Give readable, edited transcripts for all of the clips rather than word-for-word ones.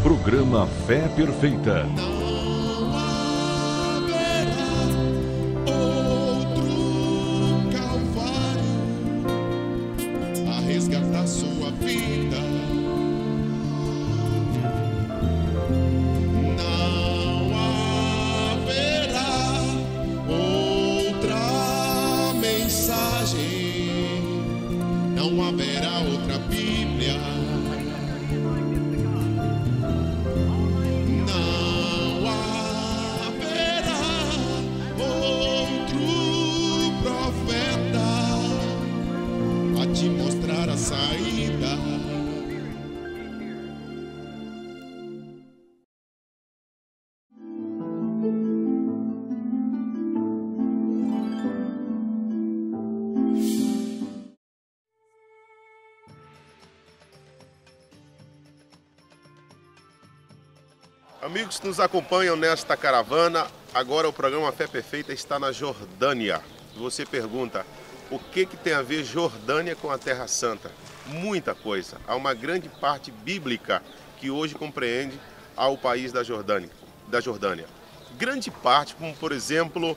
Programa Fé Perfeita. Não haverá outro Calvário a resgatar sua vida. Não haverá outra mensagem, não haverá outra Bíblia. Não haverá outro profeta a te mostrar a saída. Amigos que nos acompanham nesta caravana, agora o programa Fé Perfeita está na Jordânia. Você pergunta, o que tem a ver Jordânia com a Terra Santa? Muita coisa. Há uma grande parte bíblica que hoje compreende ao país da Jordânia. Grande parte, como por exemplo,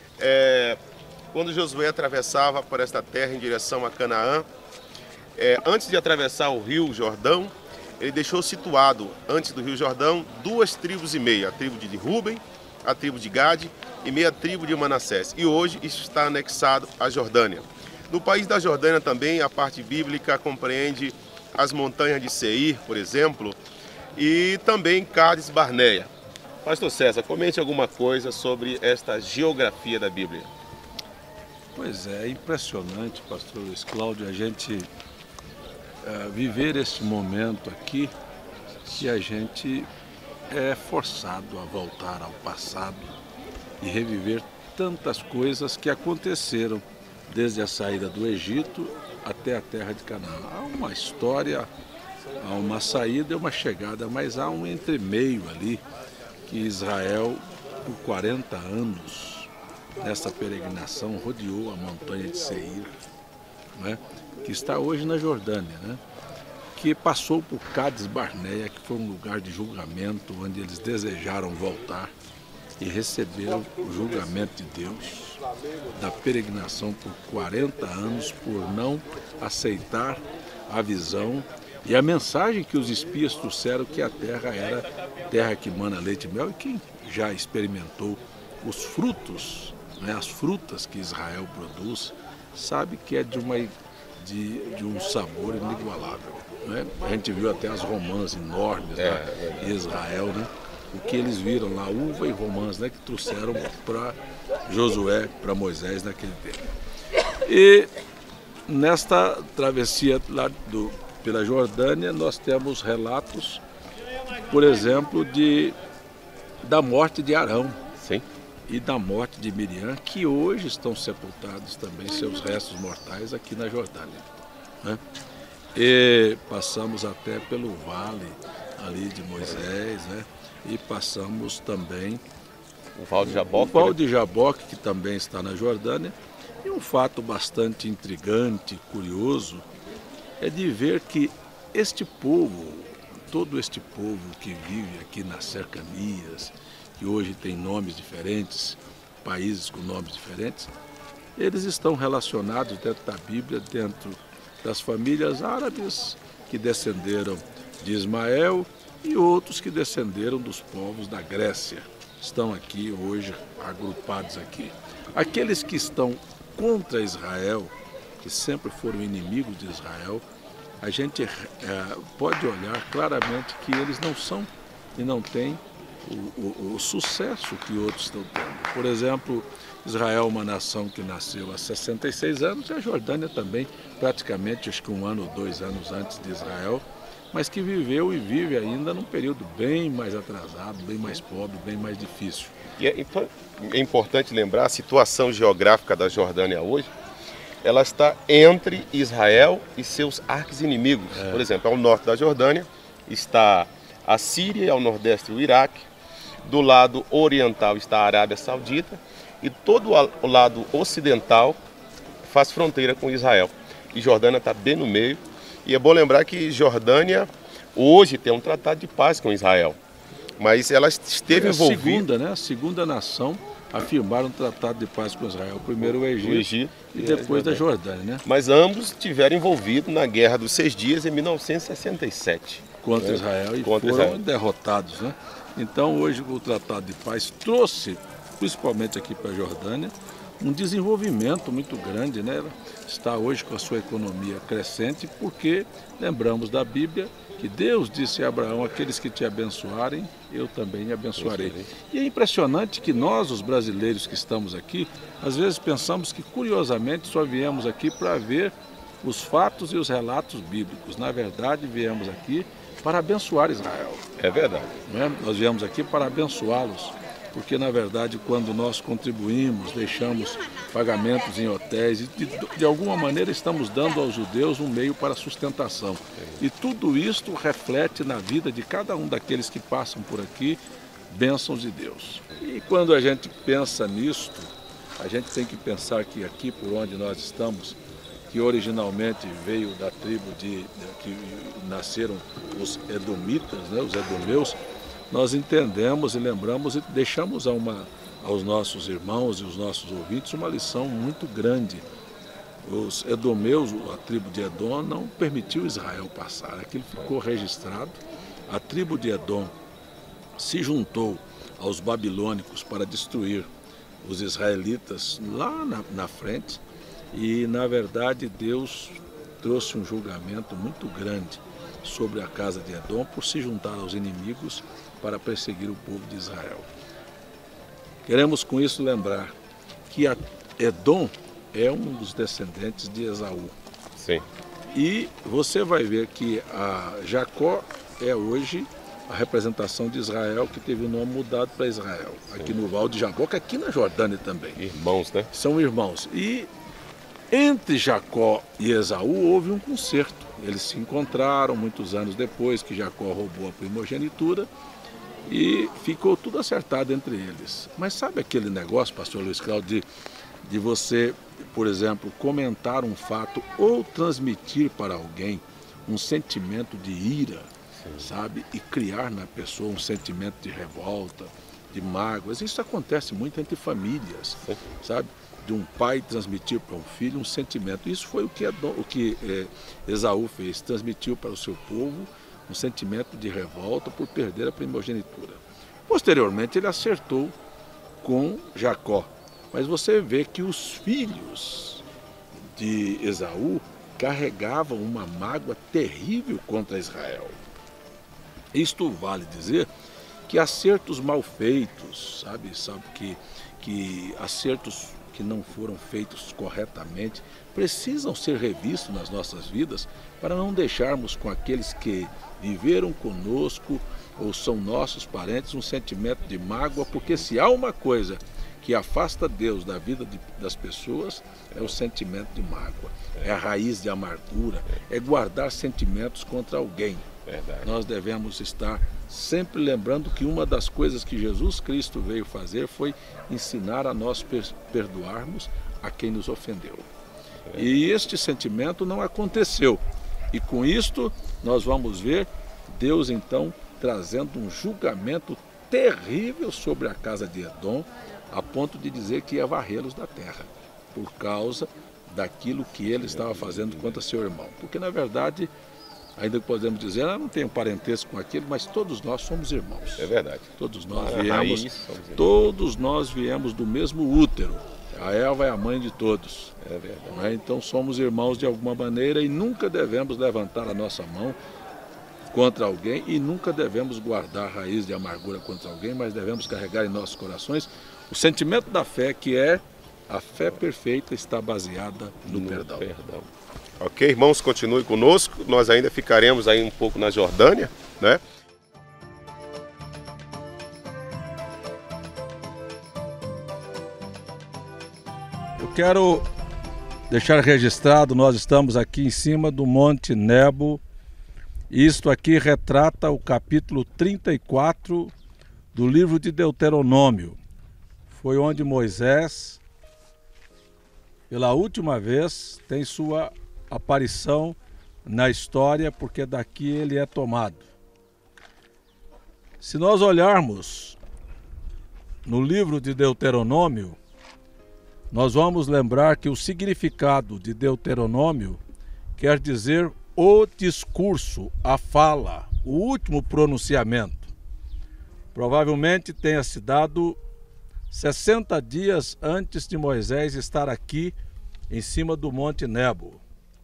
quando Josué atravessava por esta terra em direção a Canaã, antes de atravessar o rio Jordão, ele deixou situado, antes do rio Jordão, 2 tribos e meia, a tribo de Ruben, a tribo de Gade e meia tribo de Manassés. E hoje isso está anexado à Jordânia. No país da Jordânia também a parte bíblica compreende as montanhas de Seir, por exemplo, e também Cádiz Barneia. Pastor César, comente alguma coisa sobre esta geografia da Bíblia. Pois é impressionante, pastor Luiz Cláudio, a gente viver este momento aqui, que a gente é forçado a voltar ao passado e reviver tantas coisas que aconteceram desde a saída do Egito até a terra de Canaã. Há uma história, há uma saída e uma chegada, mas há um entremeio ali que Israel, por 40 anos, nessa peregrinação, rodeou a montanha de Seir, né? Que está hoje na Jordânia, né? Que passou por Cádiz Barneia, que foi um lugar de julgamento, onde eles desejaram voltar e receberam o julgamento de Deus da peregrinação por 40 anos, por não aceitar a visão e a mensagem que os espias trouxeram, que a terra era terra que mana leite e mel, e quem já experimentou os frutos, né, as frutas que Israel produz, sabe que é de um sabor inigualável, né? A gente viu até as romãs enormes em Israel, né? O que eles viram lá, uva e romãs, né? Que trouxeram para Josué, para Moisés naquele tempo. E nesta travessia lá pela Jordânia, nós temos relatos, por exemplo, da morte de Arão. Sim. E da morte de Miriam, que hoje estão sepultados também, seus restos mortais, aqui na Jordânia, né? E passamos até pelo vale ali de Moisés, né? E passamos também O Val de Jaboque. o Val de Jaboque, que também está na Jordânia. E um fato bastante intrigante, curioso, é de ver que este povo, todo este povo que vive aqui nas cercanias, que hoje tem nomes diferentes, países com nomes diferentes, eles estão relacionados dentro da Bíblia, dentro das famílias árabes que descenderam de Ismael e outros que descenderam dos povos da Grécia. Estão aqui hoje, agrupados aqui. Aqueles que estão contra Israel, que sempre foram inimigos de Israel, a gente pode olhar claramente que eles não são e não têm o sucesso que outros estão tendo. Por exemplo, Israel é uma nação que nasceu há 66 anos, e a Jordânia também, praticamente, acho que 1 ano ou 2 anos antes de Israel, mas que viveu e vive ainda num período bem mais atrasado, bem mais pobre, bem mais difícil. E é importante lembrar a situação geográfica da Jordânia hoje. Ela está entre Israel e seus arqui-inimigos. Por exemplo, ao norte da Jordânia está a Síria, ao nordeste o Iraque, do lado oriental está a Arábia Saudita e todo o lado ocidental faz fronteira com Israel. E Jordânia está bem no meio. E é bom lembrar que Jordânia Hoje tem um tratado de paz com Israel, mas ela esteve envolvida... A segunda nação a firmar um tratado de paz com Israel. Primeiro o Egito e depois da Jordânia, né? Mas ambos estiveram envolvidos na Guerra dos 6 Dias em 1967. Contra Israel e foram derrotados, né? Então hoje o tratado de paz trouxe, principalmente aqui para a Jordânia, um desenvolvimento muito grande, né? Ela está hoje com a sua economia crescente, porque lembramos da Bíblia que Deus disse a Abraão: aqueles que te abençoarem, eu também abençoarei. E é impressionante que nós, os brasileiros que estamos aqui, às vezes pensamos que curiosamente só viemos aqui para ver os fatos e os relatos bíblicos. Na verdade, viemos aqui para abençoar Israel. É verdade. Não é? Nós viemos aqui para abençoá-los, porque na verdade quando nós contribuímos, deixamos pagamentos em hotéis e de alguma maneira estamos dando aos judeus um meio para a sustentação. E tudo isto reflete na vida de cada um daqueles que passam por aqui bênçãos de Deus. E quando a gente pensa nisto, a gente tem que pensar que aqui por onde nós estamos, que originalmente veio da tribo que nasceram os edomitas, né, os edomeus, nós entendemos e lembramos e deixamos aos nossos irmãos e os nossos ouvintes uma lição muito grande. Os edomeus, a tribo de Edom, não permitiu Israel passar. Aquilo ficou registrado. A tribo de Edom se juntou aos babilônicos para destruir os israelitas lá na frente. E, na verdade, Deus trouxe um julgamento muito grande sobre a casa de Edom por se juntar aos inimigos para perseguir o povo de Israel. Queremos com isso lembrar que Edom é um dos descendentes de Esaú. Sim. E você vai ver que Jacó é hoje a representação de Israel, que teve o nome mudado para Israel. Sim. Aqui no Val de Jaboca, aqui na Jordânia também. Irmãos, né? São irmãos. E entre Jacó e Esaú houve um concerto. Eles se encontraram muitos anos depois que Jacó roubou a primogenitura e ficou tudo acertado entre eles. Mas sabe aquele negócio, pastor Luiz Cláudio, de você, por exemplo, comentar um fato ou transmitir para alguém um sentimento de ira, sabe? E criar na pessoa um sentimento de revolta, de mágoas. Isso acontece muito entre famílias, sabe? De um pai transmitir para um filho um sentimento. Isso foi o que Esaú fez, transmitiu para o seu povo um sentimento de revolta por perder a primogenitura. Posteriormente ele acertou com Jacó, mas você vê que os filhos de Esaú carregavam uma mágoa terrível contra Israel. Isto vale dizer que acertos mal feitos, sabe que acertos que não foram feitos corretamente, precisam ser revistos nas nossas vidas para não deixarmos com aqueles que viveram conosco ou são nossos parentes um sentimento de mágoa, porque se há uma coisa que afasta Deus da vida das pessoas, é o sentimento de mágoa, é a raiz de amargura, é guardar sentimentos contra alguém. Verdade. Nós devemos estar sempre lembrando que uma das coisas que Jesus Cristo veio fazer foi ensinar a nós perdoarmos a quem nos ofendeu. E este sentimento não aconteceu. E com isto nós vamos ver Deus então trazendo um julgamento terrível sobre a casa de Edom, a ponto de dizer que ia varrê-los da terra, por causa daquilo que ele estava fazendo contra seu irmão. Porque na verdade, ainda que podemos dizer, não tenho parentesco com aquele, mas todos nós somos irmãos. É verdade. Todos nós viemos do mesmo útero. A Eva é a mãe de todos. É verdade. Então somos irmãos de alguma maneira e nunca devemos levantar a nossa mão contra alguém e nunca devemos guardar raiz de amargura contra alguém, mas devemos carregar em nossos corações o sentimento da fé, que é a fé perfeita está baseada no perdão. Ok, irmãos, continue conosco. Nós ainda ficaremos aí um pouco na Jordânia, né? Eu quero deixar registrado, nós estamos aqui em cima do Monte Nebo. Isto aqui retrata o capítulo 34 do livro de Deuteronômio. Foi onde Moisés, pela última vez, tem sua aparição na história, porque daqui ele é tomado. Se nós olharmos no livro de Deuteronômio, nós vamos lembrar que o significado de Deuteronômio quer dizer o discurso, a fala, o último pronunciamento. Provavelmente tenha se dado 60 dias antes de Moisés estar aqui em cima do Monte Nebo.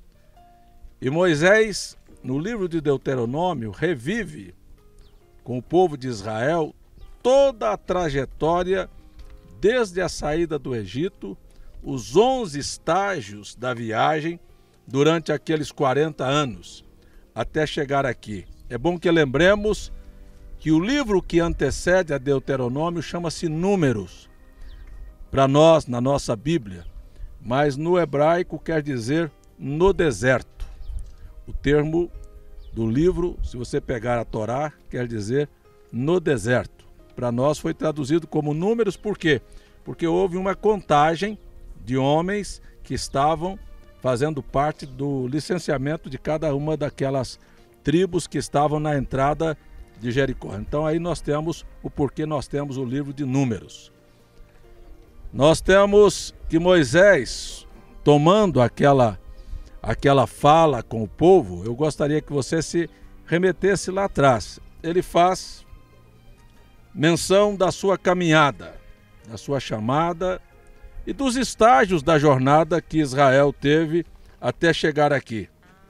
E Moisés, no livro de Deuteronômio, revive com o povo de Israel toda a trajetória desde a saída do Egito, os 11 estágios da viagem durante aqueles 40 anos, até chegar aqui. É bom que lembremos que o livro que antecede a Deuteronômio chama-se Números, para nós, na nossa Bíblia, mas no hebraico quer dizer no deserto. O termo do livro, se você pegar a Torá, quer dizer no deserto. Para nós foi traduzido como Números, por quê? Porque houve uma contagem de homens que estavam fazendo parte do licenciamento de cada uma daquelas tribos que estavam na entrada de Jericó. Então aí nós temos o porquê nós temos o livro de Números. Nós temos que Moisés, tomando aquela fala com o povo, eu gostaria que você se remetesse lá atrás. Ele faz menção da sua caminhada, da sua chamada e dos estágios da jornada que Israel teve até chegar aqui.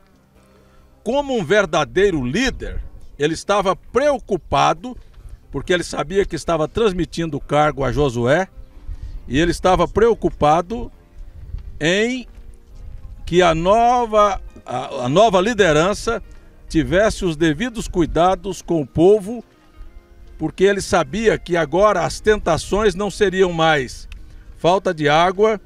Como um verdadeiro líder, ele estava preocupado, porque ele sabia que estava transmitindo o cargo a Josué, e ele estava preocupado em que a nova liderança tivesse os devidos cuidados com o povo, porque ele sabia que agora as tentações não seriam mais falta de água,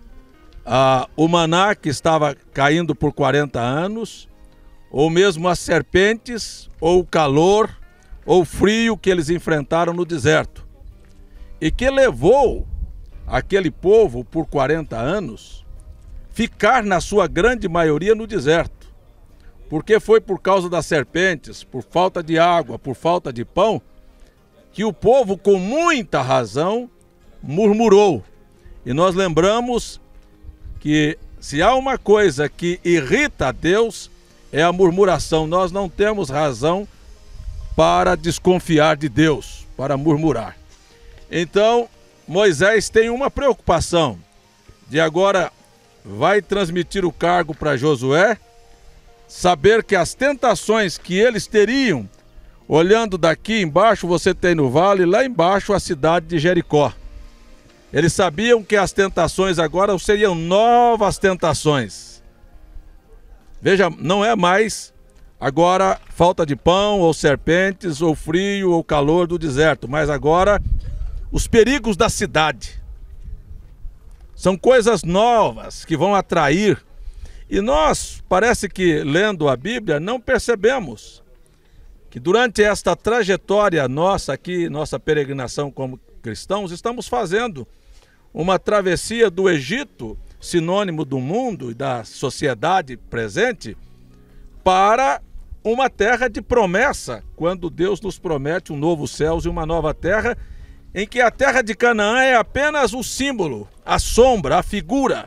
o maná que estava caindo por 40 anos, ou mesmo as serpentes, ou o calor, ou o frio que eles enfrentaram no deserto. E que levou aquele povo por 40 anos ficar na sua grande maioria no deserto. Porque foi por causa das serpentes, por falta de água, por falta de pão, que o povo com muita razão murmurou. E nós lembramos que se há uma coisa que irrita a Deus, é a murmuração. Nós não temos razão para desconfiar de Deus, para murmurar. Então, Moisés tem uma preocupação, de agora vai transmitir o cargo para Josué, saber que as tentações que eles teriam, olhando daqui embaixo você tem no vale, lá embaixo a cidade de Jericó. Eles sabiam que as tentações agora seriam novas tentações. Veja, não é mais agora falta de pão, ou serpentes, ou frio, ou calor do deserto, mas agora os perigos da cidade. São coisas novas que vão atrair. E nós, parece que lendo a Bíblia, não percebemos que durante esta trajetória nossa aqui, nossa peregrinação como cristãos, estamos fazendo uma travessia do Egito, sinônimo do mundo e da sociedade presente, para uma terra de promessa, quando Deus nos promete um novo céu e uma nova terra, em que a terra de Canaã é apenas o símbolo, a sombra, a figura.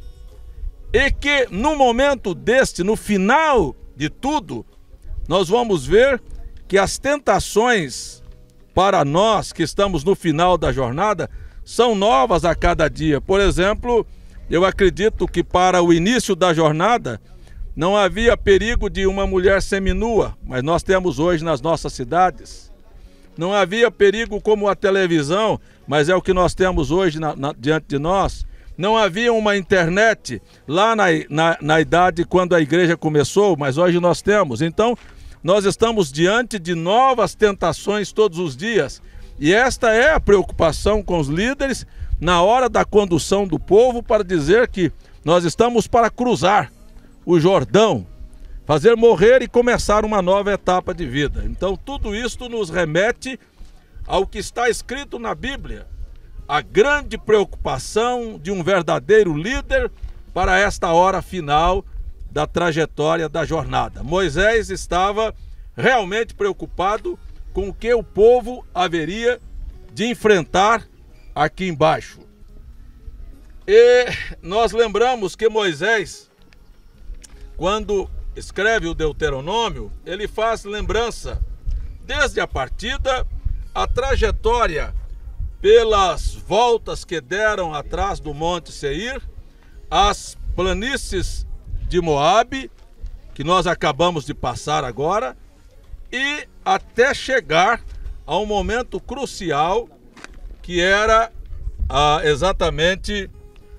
E que no momento deste, no final de tudo, nós vamos ver que as tentações para nós que estamos no final da jornada são novas a cada dia. Por exemplo, eu acredito que para o início da jornada não havia perigo de uma mulher seminua, mas nós temos hoje nas nossas cidades. Não havia perigo como a televisão, mas é o que nós temos hoje diante de nós. Não havia uma internet lá na idade quando a igreja começou, mas hoje nós temos. Então, nós estamos diante de novas tentações todos os dias. E esta é a preocupação com os líderes na hora da condução do povo, para dizer que nós estamos para cruzar o Jordão, fazer morrer e começar uma nova etapa de vida. Então tudo isto nos remete ao que está escrito na Bíblia, a grande preocupação de um verdadeiro líder para esta hora final da trajetória da jornada. Moisés estava realmente preocupado com o que o povo haveria de enfrentar aqui embaixo. E nós lembramos que Moisés, quando escreve o Deuteronômio, ele faz lembrança desde a partida, a trajetória pelas voltas que deram atrás do Monte Seir, as planícies de Moabe, que nós acabamos de passar agora, e até chegar a um momento crucial, que era exatamente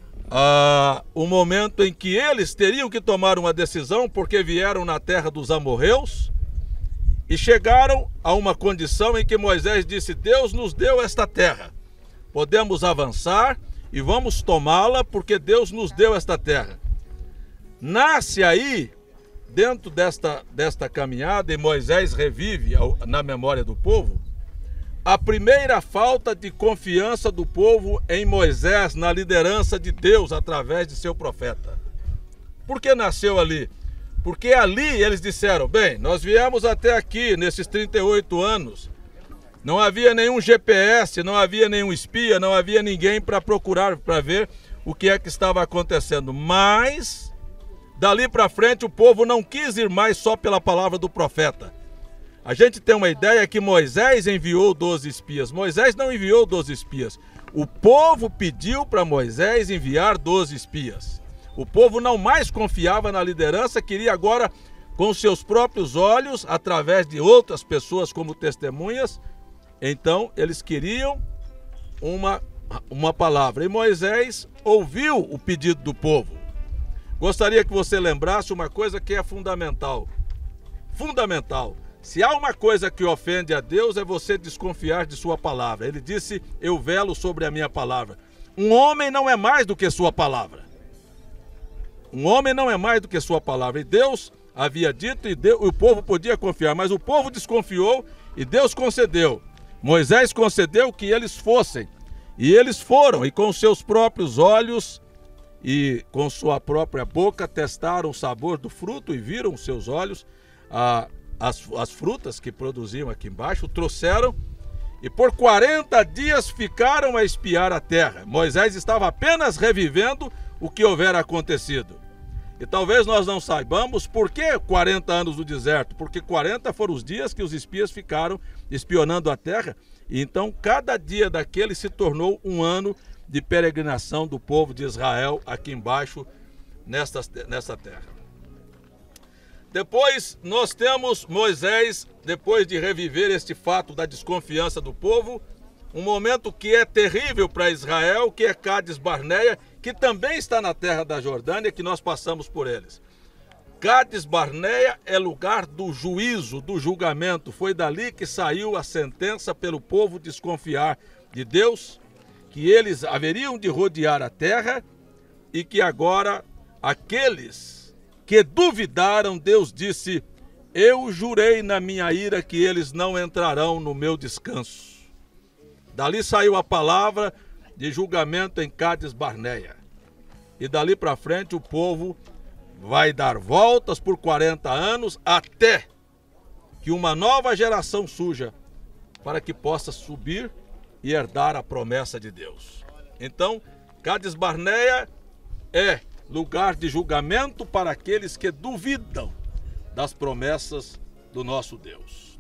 o momento em que eles teriam que tomar uma decisão, porque vieram na terra dos amorreus, e chegaram a uma condição em que Moisés disse: Deus nos deu esta terra, podemos avançar e vamos tomá-la, porque Deus nos deu esta terra. Nasce aí, dentro desta caminhada, e Moisés revive na memória do povo, a primeira falta de confiança do povo em Moisés, na liderança de Deus através de seu profeta. Por que nasceu ali? Porque ali eles disseram: bem, nós viemos até aqui nesses 38 anos, não havia nenhum GPS, não havia nenhum espia, não havia ninguém para procurar, para ver o que é que estava acontecendo. Mas, dali para frente, o povo não quis ir mais só pela palavra do profeta. A gente tem uma ideia que Moisés enviou 12 espias. Moisés não enviou 12 espias. O povo pediu para Moisés enviar 12 espias. O povo não mais confiava na liderança, queria agora, com seus próprios olhos, através de outras pessoas como testemunhas, então eles queriam uma palavra. E Moisés ouviu o pedido do povo. Gostaria que você lembrasse uma coisa que é fundamental. Fundamental. Se há uma coisa que ofende a Deus, é você desconfiar de sua palavra. Ele disse: eu velo sobre a minha palavra. Um homem não é mais do que sua palavra. Um homem não é mais do que sua palavra. E Deus havia dito, e o povo podia confiar, mas o povo desconfiou e Deus concedeu. Moisés concedeu que eles fossem. E eles foram, e com seus próprios olhos e com sua própria boca testaram o sabor do fruto e viram os seus olhos as frutas que produziam aqui embaixo, trouxeram, e por 40 dias ficaram a espiar a terra. Moisés estava apenas revivendo o que houvera acontecido. E talvez nós não saibamos por que 40 anos no deserto, porque 40 foram os dias que os espias ficaram espionando a terra, e então cada dia daquele se tornou um ano de peregrinação do povo de Israel aqui embaixo, nessa terra. Depois nós temos Moisés, depois de reviver este fato da desconfiança do povo, um momento que é terrível para Israel, que é Cádiz Barneia, que também está na terra da Jordânia, que nós passamos por eles. Cádiz Barneia é lugar do juízo, do julgamento. Foi dali que saiu a sentença pelo povo desconfiar de Deus, que eles haveriam de rodear a terra e que agora aqueles que duvidaram, Deus disse: eu jurei na minha ira que eles não entrarão no meu descanso. Dali saiu a palavra de julgamento em Cádiz Barneia. E dali para frente o povo vai dar voltas por 40 anos até que uma nova geração surja para que possa subir e herdar a promessa de Deus. Então, Cádiz Barneia é lugar de julgamento para aqueles que duvidam das promessas do nosso Deus.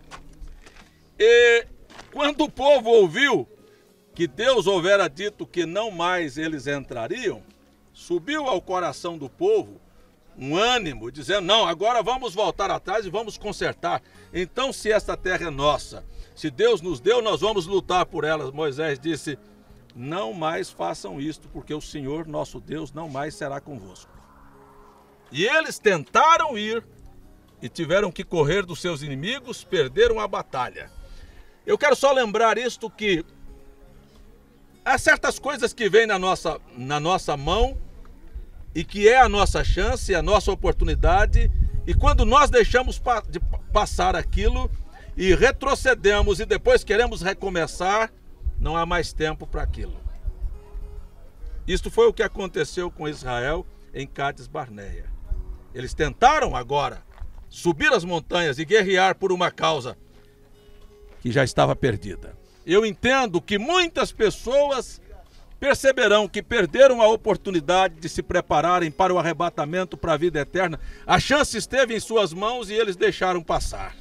E quando o povo ouviu que Deus houvera dito que não mais eles entrariam, subiu ao coração do povo um ânimo, dizendo: não, agora vamos voltar atrás e vamos consertar. Então, se esta terra é nossa, se Deus nos deu, nós vamos lutar por ela. Moisés disse: não mais façam isto, porque o Senhor nosso Deus não mais será convosco. E eles tentaram ir e tiveram que correr dos seus inimigos, perderam a batalha. Eu quero só lembrar isto, que há certas coisas que vêm na nossa mão e que é a nossa chance, a nossa oportunidade, e quando nós deixamos de passar aquilo e retrocedemos e depois queremos recomeçar, não há mais tempo para aquilo. Isto foi o que aconteceu com Israel em Cádiz Barneia. Eles tentaram agora subir as montanhas e guerrear por uma causa que já estava perdida. Eu entendo que muitas pessoas perceberão que perderam a oportunidade de se prepararem para o arrebatamento para a vida eterna. A chance esteve em suas mãos e eles deixaram passar.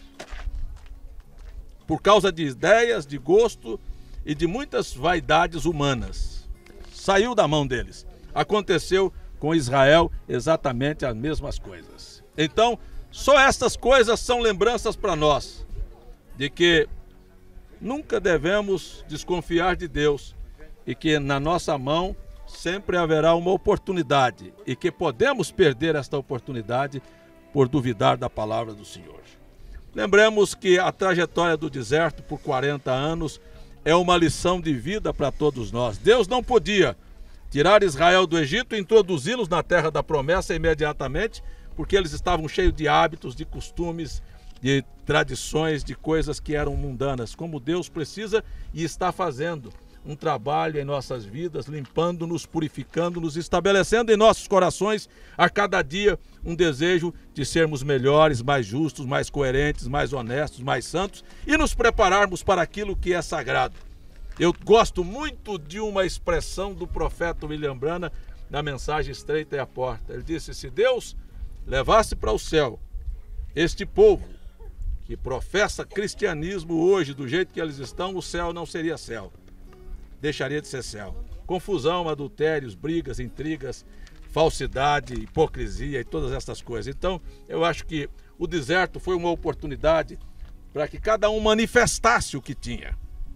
Por causa de ideias, de gosto e de muitas vaidades humanas. Saiu da mão deles. Aconteceu com Israel exatamente as mesmas coisas. Então, só estas coisas são lembranças para nós de que nunca devemos desconfiar de Deus e que na nossa mão sempre haverá uma oportunidade e que podemos perder esta oportunidade por duvidar da palavra do Senhor. Lembremos que a trajetória do deserto por 40 anos é uma lição de vida para todos nós. Deus não podia tirar Israel do Egito e introduzi-los na terra da promessa imediatamente, porque eles estavam cheios de hábitos, de costumes, de tradições, de coisas que eram mundanas, como Deus precisa e está fazendo um trabalho em nossas vidas, limpando-nos, purificando-nos, estabelecendo em nossos corações a cada dia um desejo de sermos melhores, mais justos, mais coerentes, mais honestos, mais santos e nos prepararmos para aquilo que é sagrado. Eu gosto muito de uma expressão do profeta William Branham na mensagem Estreita é a Porta. Ele disse: se Deus levasse para o céu este povo que professa cristianismo hoje do jeito que eles estão, o céu não seria céu. Deixaria de ser céu. Confusão, adultérios, brigas, intrigas, falsidade, hipocrisia e todas essas coisas. Então, eu acho que o deserto foi uma oportunidade para que cada um manifestasse o que tinha.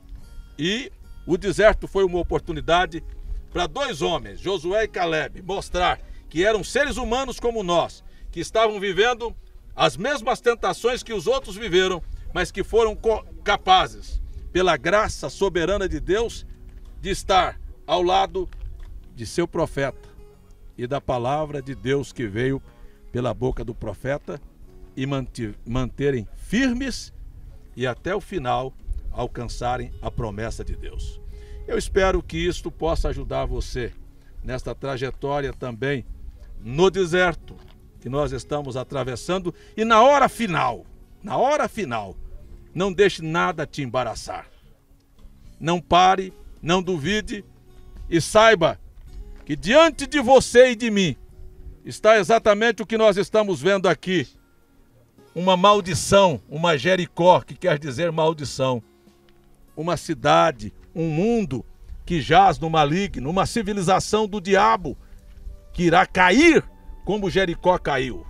E o deserto foi uma oportunidade para dois homens, Josué e Caleb, mostrar que eram seres humanos como nós, que estavam vivendo as mesmas tentações que os outros viveram, mas que foram capazes, pela graça soberana de Deus, de estar ao lado de seu profeta e da palavra de Deus que veio pela boca do profeta e manterem firmes e até o final alcançarem a promessa de Deus. Eu espero que isto possa ajudar você nesta trajetória também no deserto que nós estamos atravessando e na hora final, não deixe nada te embaraçar. Não pare, não duvide e saiba que diante de você e de mim está exatamente o que nós estamos vendo aqui. Uma maldição, uma Jericó, que quer dizer maldição. Uma cidade, um mundo que jaz no maligno, uma civilização do diabo que irá cair como Jericó caiu.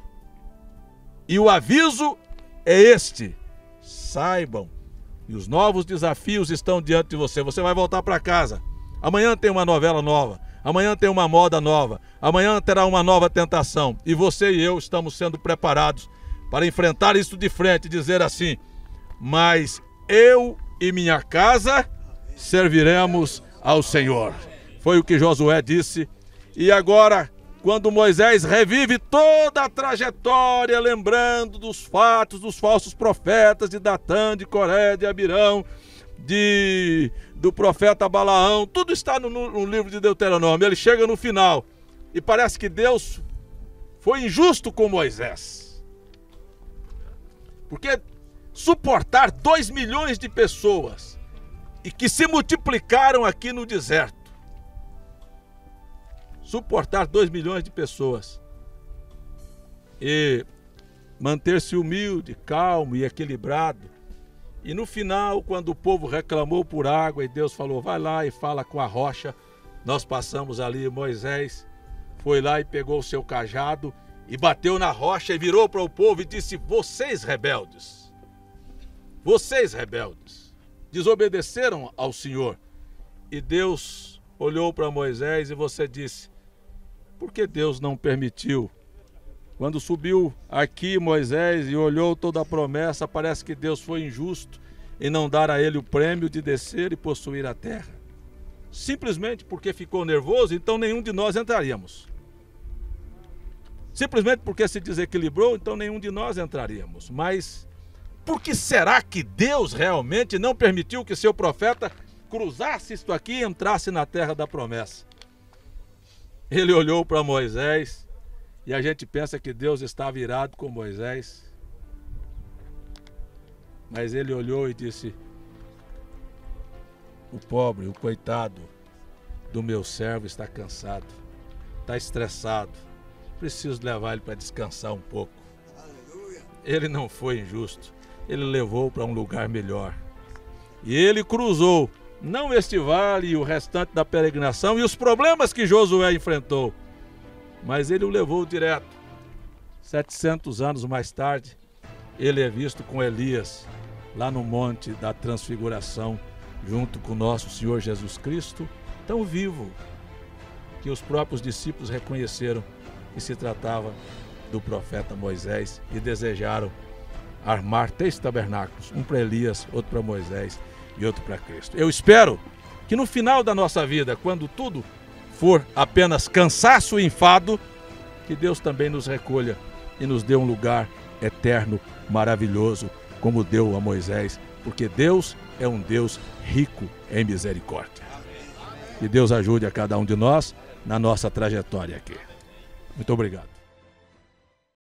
E o aviso é este: saibam, e os novos desafios estão diante de você. Você vai voltar para casa. Amanhã tem uma novela nova. Amanhã tem uma moda nova. Amanhã terá uma nova tentação. E você e eu estamos sendo preparados para enfrentar isso de frente e dizer assim: mas eu e minha casa serviremos ao Senhor. Foi o que Josué disse. E agora, quando Moisés revive toda a trajetória, lembrando dos fatos dos falsos profetas de Datã, de Coré, de Abirão, do profeta Balaão, tudo está no livro de Deuteronômio. Ele chega no final e parece que Deus foi injusto com Moisés. Porque suportar 2 milhões de pessoas e que se multiplicaram aqui no deserto, suportar 2 milhões de pessoas e manter-se humilde, calmo e equilibrado. E no final, quando o povo reclamou por água e Deus falou: vai lá e fala com a rocha, nós passamos ali. Moisés foi lá e pegou o seu cajado e bateu na rocha e virou para o povo e disse: vocês rebeldes, desobedeceram ao Senhor. E Deus olhou para Moisés e você disse: por que Deus não permitiu? Quando subiu aqui Moisés e olhou toda a promessa, parece que Deus foi injusto em não dar a ele o prêmio de descer e possuir a terra. Simplesmente porque ficou nervoso, então nenhum de nós entraríamos. Simplesmente porque se desequilibrou, então nenhum de nós entraríamos. Mas por que será que Deus realmente não permitiu que seu profeta cruzasse isto aqui e entrasse na terra da promessa? Ele olhou para Moisés E a gente pensa que Deus estava irado com Moisés. Mas ele olhou e disse: o pobre, o coitado do meu servo está cansado, está estressado. Preciso levar ele para descansar um pouco. Ele não foi injusto. Ele levou para um lugar melhor. E ele cruzou, não este vale e o restante da peregrinação e os problemas que Josué enfrentou, mas ele o levou direto. 700 anos mais tarde, ele é visto com Elias, lá no Monte da Transfiguração, junto com nosso Senhor Jesus Cristo, tão vivo, que os próprios discípulos reconheceram que se tratava do profeta Moisés e desejaram armar 3 tabernáculos, um para Elias, outro para Moisés e outro para Cristo. Eu espero que no final da nossa vida, quando tudo for apenas cansaço e enfado, que Deus também nos recolha e nos dê um lugar eterno, maravilhoso, como deu a Moisés, porque Deus é um Deus rico em misericórdia. Que Deus ajude a cada um de nós na nossa trajetória aqui. Muito obrigado.